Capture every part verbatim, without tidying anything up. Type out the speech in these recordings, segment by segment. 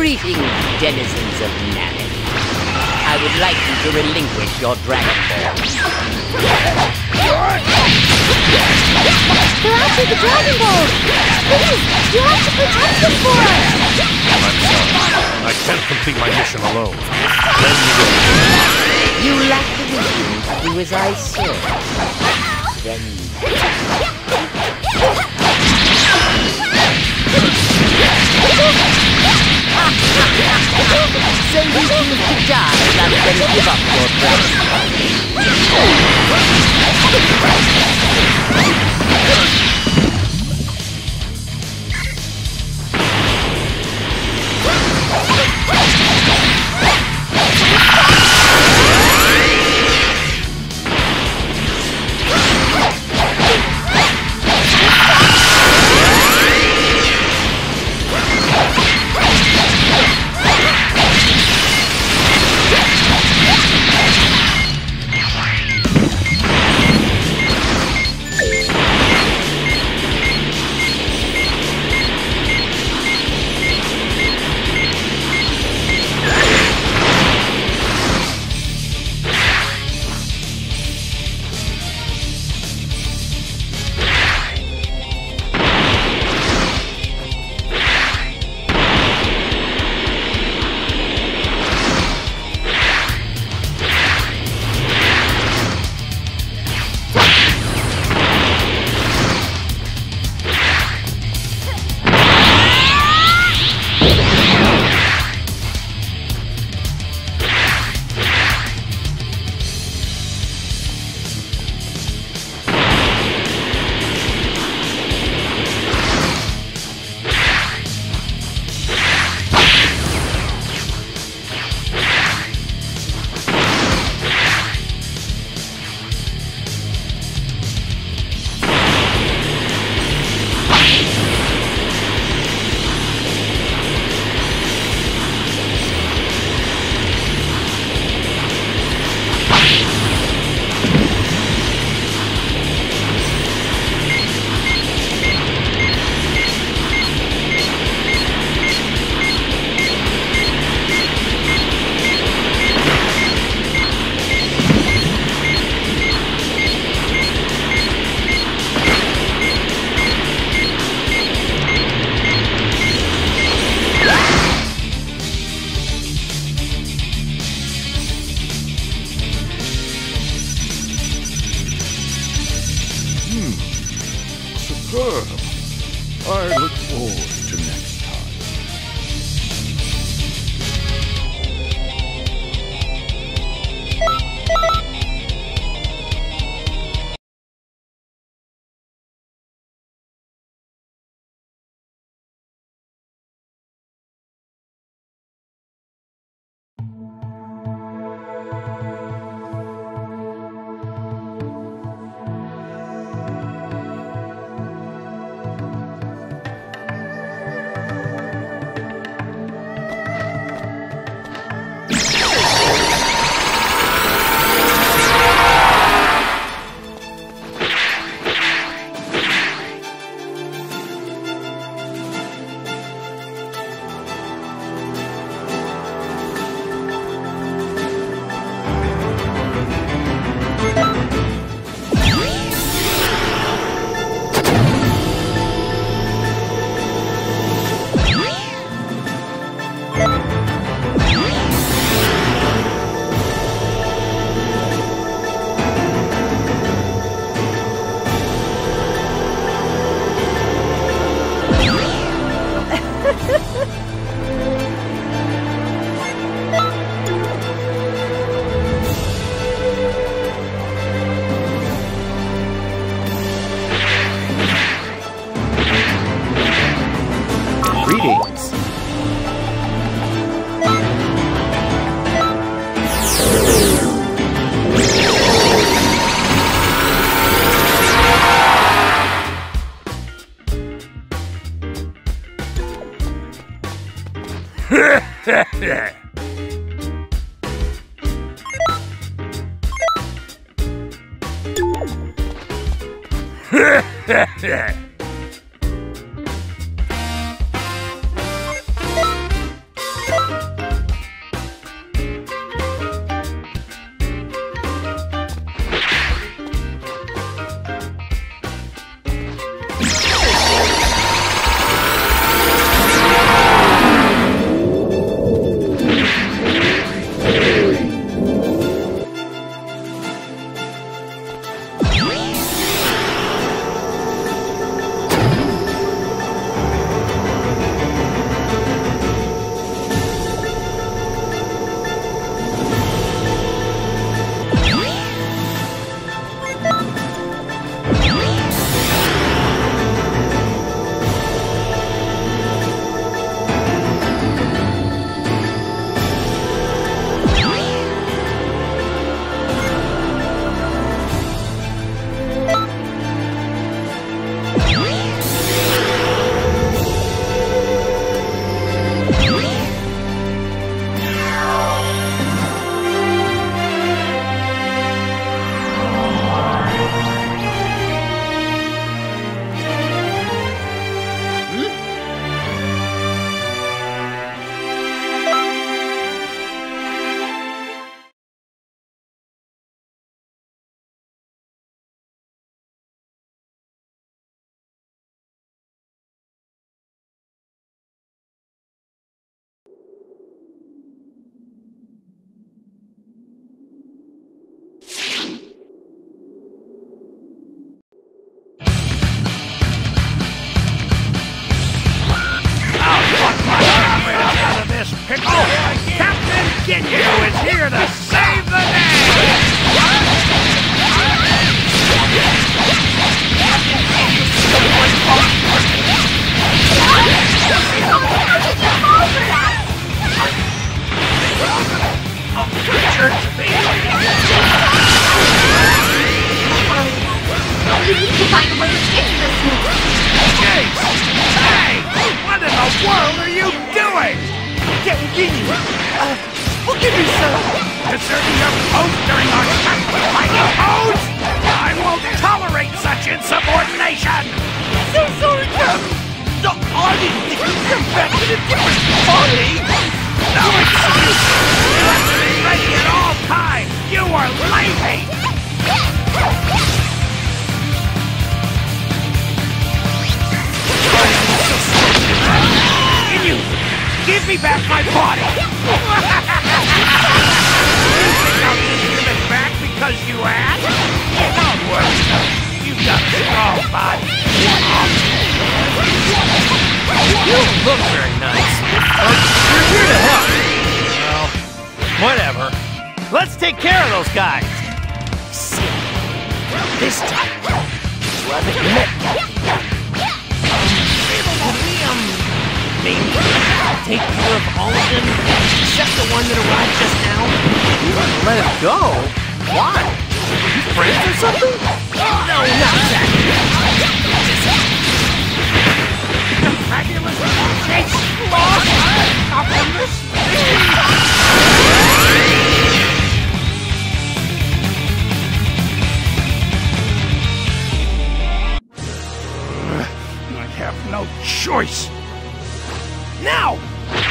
Greetings, denizens of Namek. I would like you to relinquish your Dragon Ball. They're after the Dragon Balls! Please, you have to protect them for us! I'm sorry. I can't complete my mission alone. Then you will. You lack the wisdom to do as I say. Then so you choose to die rather than give up your Dragon Ball. Superb. I look forward to next time. Greetings. Oh, Captain Ginyu is here to save the day! We need to find a way to fix this thing. Jeez! Hey! What in the world are you doing? Captain Ginyu, uh, forgive me, sir. Deserting your post during our fighting pose? I won't tolerate such insubordination! So sorry, Captain. No, I didn't think you'd come back in a different body. No excuse! You have to be ready at all times! You were lazy! Can you give me back my body? You think I'll just give it back because you asked? Don't worry, you've got a strong body. You don't look very nice. But you're here to help. Well, whatever. Let's take care of those guys. See, this time, you have admit, Could we, um, maybe take care of all of them except the one that arrived just now? You want to let him go? Why? You friends or something? No, not exactly. The fabulous Chase lost Optimus I have no choice. Now!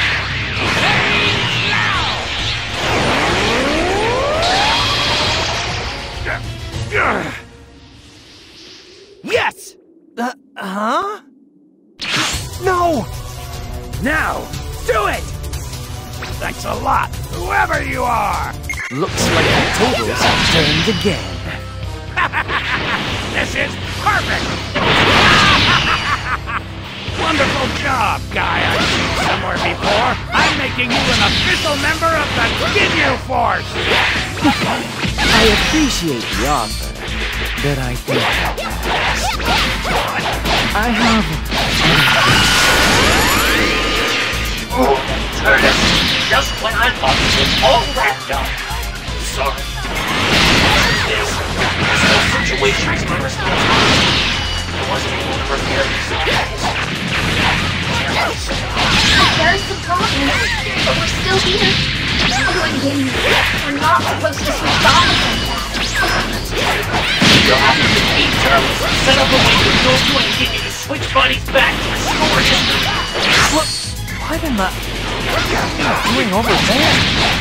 Yes! Uh, huh? No! Now, do it! Thanks a lot, whoever you are! Looks like the tables have turned again. This is perfect! Wonderful job, guy I've seen somewhere before. I'm making you an official member of the Ginyu Force! I appreciate the offer, but I think I'll pass. I have... Oh, Curtis, just when I thought it was all wrapped up. Sorry. This, this whole situation is my responsibility. I wasn't able to repair these guys. There's the problem, but we're still here. Shadow and Ginyu, we're not supposed to switch bodies like that. You'll have to defeat Turles, set up a way for Goku and Ginyu to switch bodies back to restore history. What? What in the... What are you doing over there?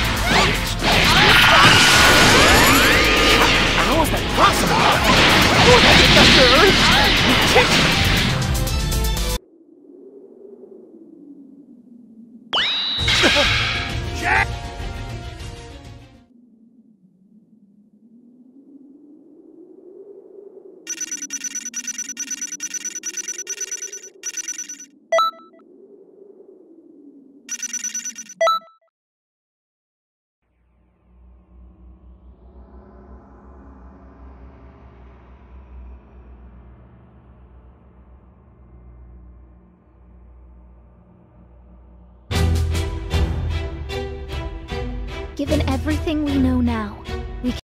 How is that possible? What the Earth? Jack! Given everything we know now,